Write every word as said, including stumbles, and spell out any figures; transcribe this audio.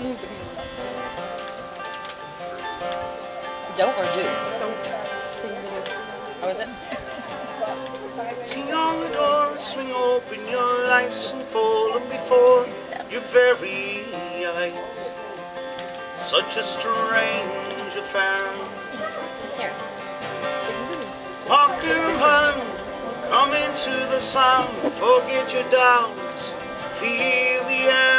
Don't or do? Don't. How is it? Swing on the door, swing open, your life's unfolding before your very eyes. Such a strange affair. Here. Walk in hand, come into the sound, forget your doubts, feel the air.